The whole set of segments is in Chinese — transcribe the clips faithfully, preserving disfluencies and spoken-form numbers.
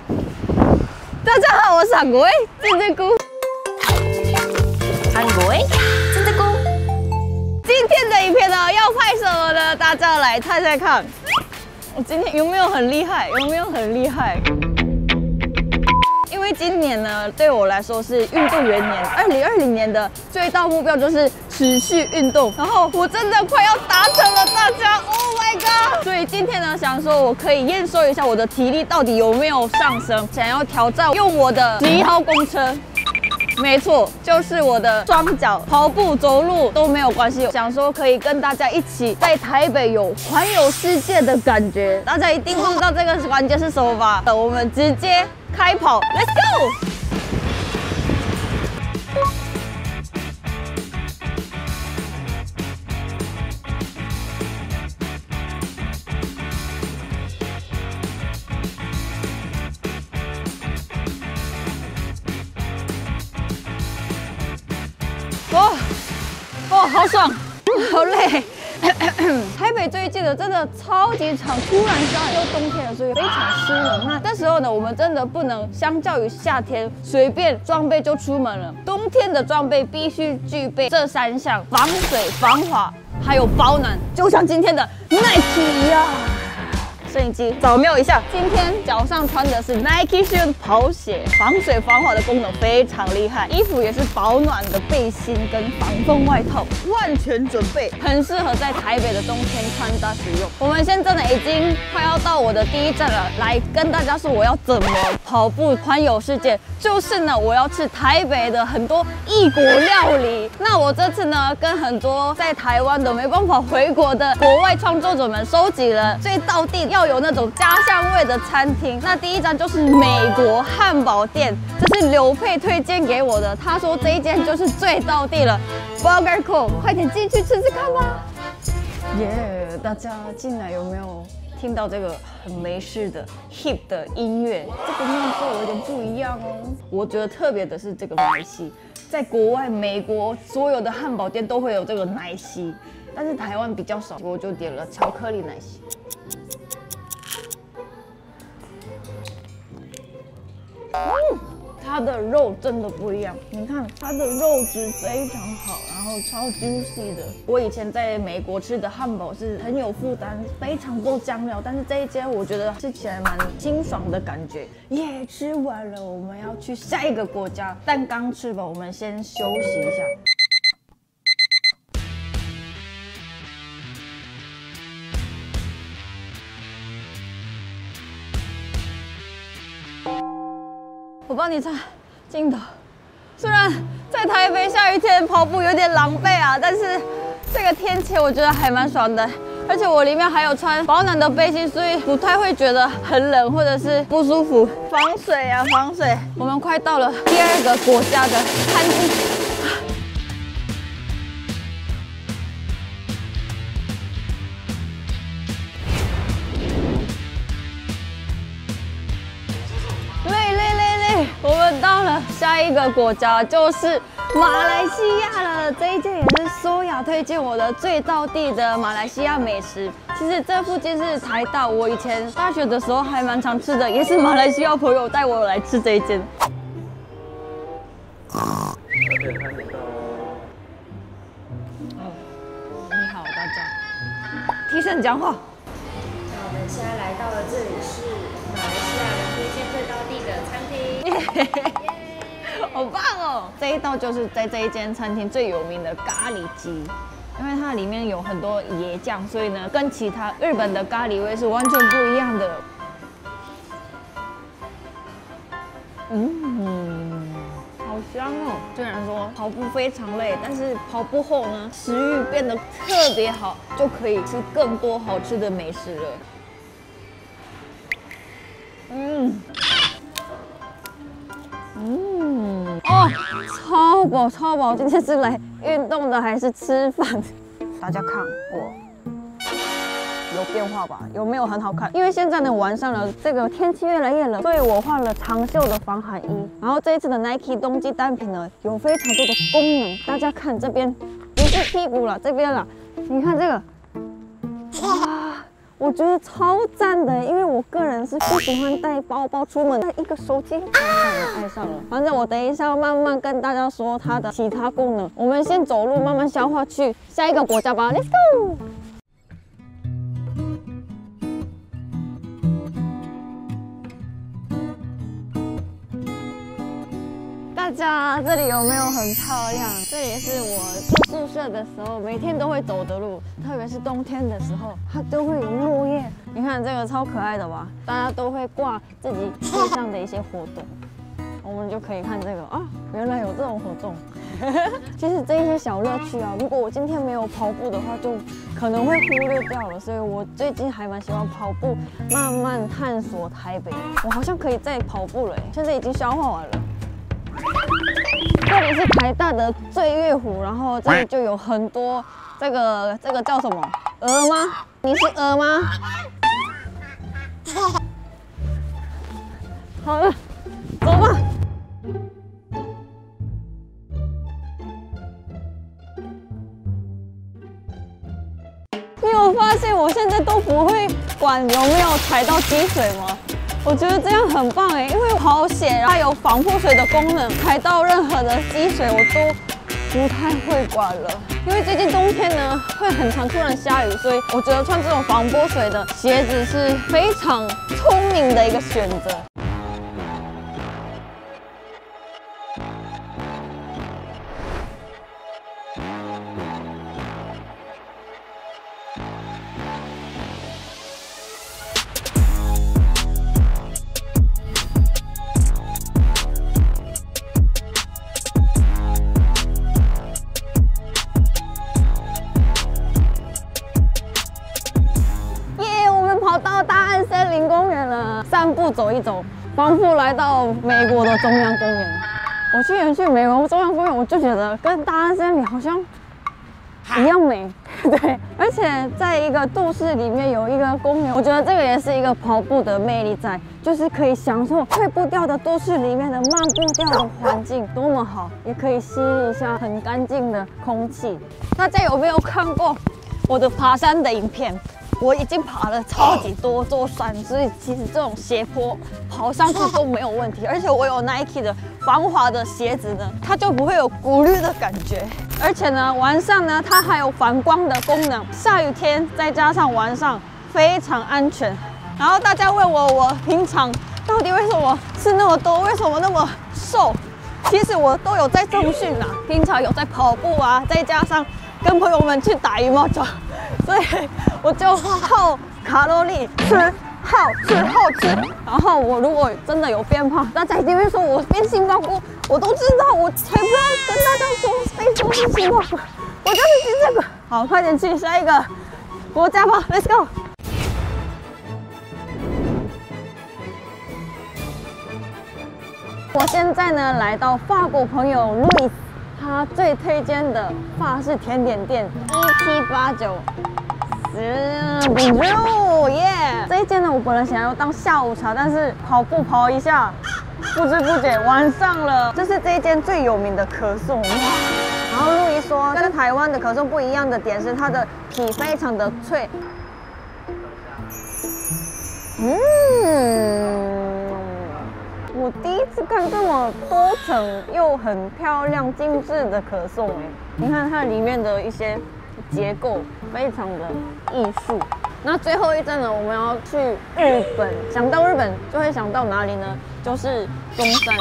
大家好，我是韩国威金针菇。韩国威金针菇。今天的影片呢，要拍什么呢？大家来猜猜看。我今天有没有很厉害？有没有很厉害？ 因为今年呢，对我来说是运动元年，二零二零年的最大目标就是持续运动，然后我真的快要达成了，大家 ，Oh my god！ 所以今天呢，想说我可以验收一下我的体力到底有没有上升，想要挑战用我的十一号公车。 没错，就是我的双脚，跑步、走路都没有关系。想说可以跟大家一起在台北有环游世界的感觉。大家一定不知道这个环节是什么吧？我们直接开跑 ，Let's go！ 哦，哦，好爽，好累。台北这一季的真的超级长，突然下雨，又冬天了，所以非常湿冷。那这时候呢，我们真的不能相较于夏天随便装备就出门了。冬天的装备必须具备这三项：防水、防滑，还有保暖，就像今天的 Nike 一样。 摄影机扫描一下，今天脚上穿的是 Nike Shoe 跑鞋，防水防滑的功能非常厉害，衣服也是保暖的背心跟防风外套，万全准备，很适合在台北的冬天穿搭使用。我们现在呢已经快要到我的第一站了，来跟大家说我要怎么跑步环游世界，就是呢我要吃台北的很多异国料理。那我这次呢跟很多在台湾的没办法回国的国外创作者们收集了最道地要 有那种家乡味的餐厅，那第一站就是美国汉堡店，这是刘佩推荐给我的。他说这一间就是最道地了 ，Burger Co， 快点进去吃吃看吧。耶、yeah, 大家进来有没有听到这个很美式的 hip 的音乐？这个面色有点不一样哦。我觉得特别的是这个奶昔，在国外美国所有的汉堡店都会有这个奶昔，但是台湾比较少，我就点了巧克力奶昔。 嗯，它的肉真的不一样。你看，它的肉质非常好，然后超 juicy 的。我以前在美国吃的汉堡是很有负担，非常多酱料，但是这一间我觉得吃起来蛮清爽的感觉。耶、yeah, 吃完了，我们要去下一个国家，但刚吃吧，我们先休息一下。 我帮你擦镜头。虽然在台北下雨天跑步有点狼狈啊，但是这个天气我觉得还蛮爽的。而且我里面还有穿保暖的背心，所以不太会觉得很冷或者是不舒服。防水啊，防水！我们快到了第二个国家的餐厅。 我们到了下一个国家，就是马来西亚了。这一间也是苏雅推荐我的最道地的马来西亚美食。其实这附近是台大，我以前大学的时候还蛮常吃的，也是马来西亚朋友带我来吃这一间。哦，你好，大家，提神讲话。 那我们现在来到了这里是马来西亚人推荐最道地的餐厅。 好棒哦！这一道就是在这一间餐厅最有名的咖喱鸡，因为它里面有很多椰酱，所以呢，跟其他日本的咖喱味是完全不一样的。嗯，好香哦！虽然说跑步非常累，但是跑步后呢，食欲变得特别好，就可以吃更多好吃的美食了。嗯。 嗯，哦，超饱超饱！今天是来运动的还是吃饭？大家看我有变化吧？有没有很好看？因为现在呢晚上了，这个天气越来越冷，所以我换了长袖的防寒衣。然后这一次的 Nike 冬季单品呢，有非常多的功能。大家看这边，不是屁股了，这边了，你看这个，哇！ 我觉得超赞的，因为我个人是不喜欢带包包出门，但一个手机爱上了，爱上了。反正我等一下要慢慢跟大家说它的其他功能。我们先走路慢慢消化去下一个国家吧 ，Let's go！ 大家这里有没有很漂亮？这里是我住宿舍的时候每天都会走的路，特别是冬天的时候，它都会有落叶。你看这个超可爱的吧？大家都会挂自己街上的一些活动，我们就可以看这个啊，原来有这种活动。其实这一些小乐趣啊，如果我今天没有跑步的话，就可能会忽略掉了。所以我最近还蛮喜欢跑步，慢慢探索台北。我好像可以再跑步了，现在已经消化完了。 这里是台大的醉月湖，然后这里就有很多这个这个叫什么鹅吗？你是鹅吗？好了，走吧。你有发现我现在都不会管有没有踩到积水吗？ 我觉得这样很棒哎，因为好险它有防泼水的功能，踩到任何的积水我都不太会管了。因为最近冬天呢会很常突然下雨，所以我觉得穿这种防泼水的鞋子是非常聪明的一个选择。 散步走一走，仿佛来到美国的中央公园。我去年去美国中央公园，我就觉得跟大安森林好像一样美，对。而且在一个都市里面有一个公园，我觉得这个也是一个跑步的魅力在，就是可以享受退步掉的都市里面的慢步调的环境，多么好，也可以吸一下很干净的空气。大家有没有看过我的爬山的影片？ 我已经爬了超级多座山，所以其实这种斜坡跑上去都没有问题。而且我有 Nike 的防滑的鞋子呢，它就不会有骨绿的感觉。而且呢，晚上呢它还有反光的功能，下雨天再加上晚上非常安全。然后大家问我，我平常到底为什么吃那么多，为什么那么瘦？其实我都有在重训啊，平常有在跑步啊，再加上跟朋友们去打羽毛球。 所以我就耗卡路里，吃耗吃耗吃。然后我如果真的有变胖，大家一定会说我变杏鲍菇，我都知道，我才不要跟大家说非说是杏鲍菇，我就是吃这个。好，快点去下一个国家吧 ，Let's go。我现在呢来到法国朋友 Louis。 他最推荐的法式甜点店一七八九十五耶！这一间呢，我本来想要当下午茶，但是跑步跑一下，不知不觉晚上了。这是这一间最有名的可颂。然后路易说，跟台湾的可颂不一样的点是它的皮非常的脆。嗯。 我第一次看这么多层又很漂亮、精致的可颂哎！你看它里面的一些结构非常的艺术。那最后一站呢，我们要去日本。想到日本就会想到哪里呢？就是中山。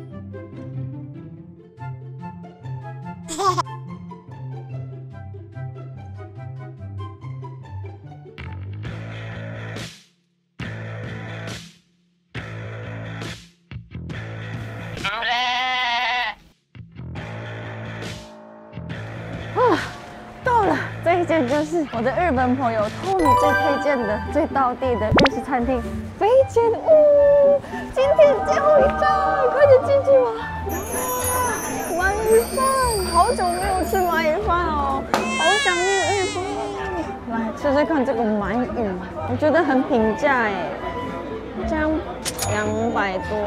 啊，到了！这一间就是我的日本朋友 Tony 最推荐的、最道地的日式餐厅——肥前屋。今天最后一站，快点进去吧！鳗鱼饭，好久没有吃鳗鱼饭哦，好想念日本。来吃吃看这个鳗鱼，我觉得很平价哎，这样两百多。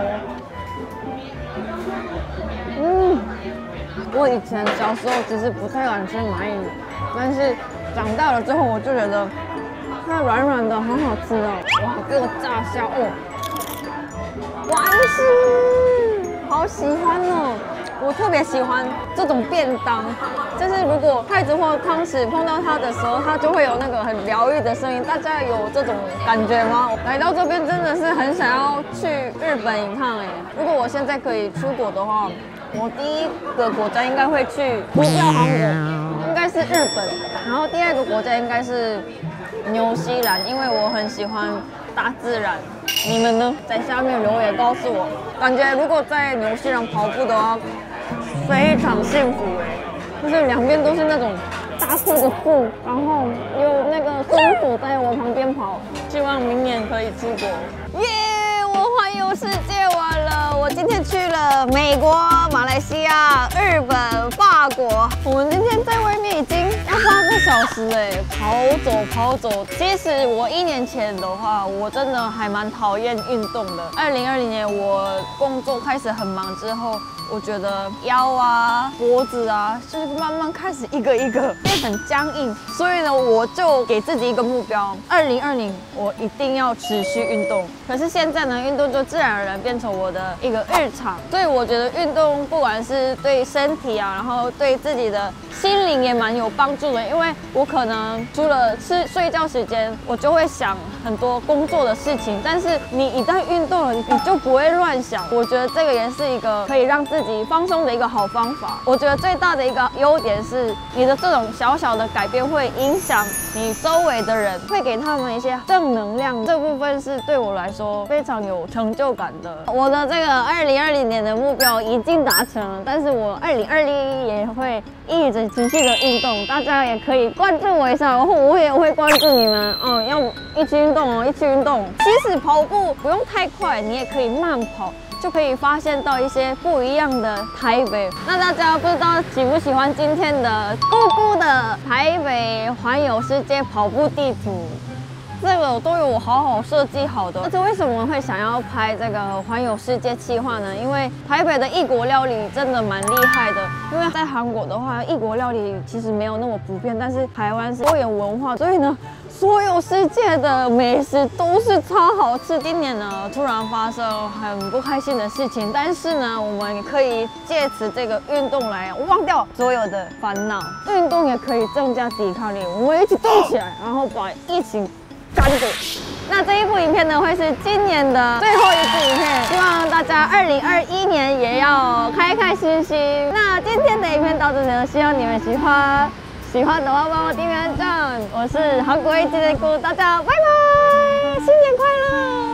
嗯。 我以前小时候其实不太敢吃鳗鱼，但是长大了之后我就觉得它软软的，很好吃哦。哇，给我炸虾哦，完事，好喜欢哦。我特别喜欢这种便当，就是如果筷子或汤匙碰到它的时候，它就会有那个很疗愈的声音。大家有这种感觉吗？来到这边真的是很想要去日本一趟哎。如果我现在可以出国的话，我第一个国家应该会去不掉韩国，应该是日本，然后第二个国家应该是纽西兰，因为我很喜欢大自然。你们呢？在下面留言告诉我。感觉如果在纽西兰跑步的话，非常幸福哎，就是两边都是那种大树的树，然后有那个松鼠在我旁边跑。希望明年可以出国。耶！我环游世界完了，我今天去了美国、马来西亚、日本、法国。我们今天在外面已经要八个小时哎，跑走跑走。其实我一年前的话，我真的还蛮讨厌运动的。二零二零年我工作开始很忙之后，我觉得腰啊、脖子啊，就是慢慢开始一个一个变很僵硬。所以呢，我就给自己一个目标，二零二零我一定要持续运动。可是现在呢，运动就自然而然变成我的一个日常。所以我觉得运动不管是对身体啊，然后对自己的心灵也蛮有帮助的。因为我可能除了吃睡觉时间，我就会想很多工作的事情。但是你一旦运动了，你就不会乱想。我觉得这个也是一个可以让自己放松的一个好方法。我觉得最大的一个优点是，你的这种小小的改变会影响你周围的人，会给他们一些正能量。这部分是对我来说非常有成就感的。我的这个二零二零年的目标已经达成了，但是我二零二一也会一直持续的运动，大家也可以关注我一下，然后我也会关注你们哦，要一起运动哦，一起运动。其实跑步不用太快，你也可以慢跑，就可以发现到一些不一样的台北。那大家不知道喜不喜欢今天的姑姑的台北环游世界跑步地图？这个都有我好好设计好的。而且为什么会想要拍这个环游世界企划呢？因为台北的异国料理真的蛮厉害的。因为在韩国的话，异国料理其实没有那么普遍，但是台湾是多元文化，所以呢，所有世界的美食都是超好吃。今年呢，突然发生很不开心的事情，但是呢，我们可以借此这个运动来忘掉所有的烦恼。运动也可以增加抵抗力，我们一起动起来，然后把疫情干掉。那这一部影片呢，会是今年的最后一部影片，希望大家二零二一年也要开开心心。那今天的影片到这里了，希望你们喜欢。喜欢的话帮我订阅按赞。我是韩国一姐的姑，大家拜拜，新年快乐！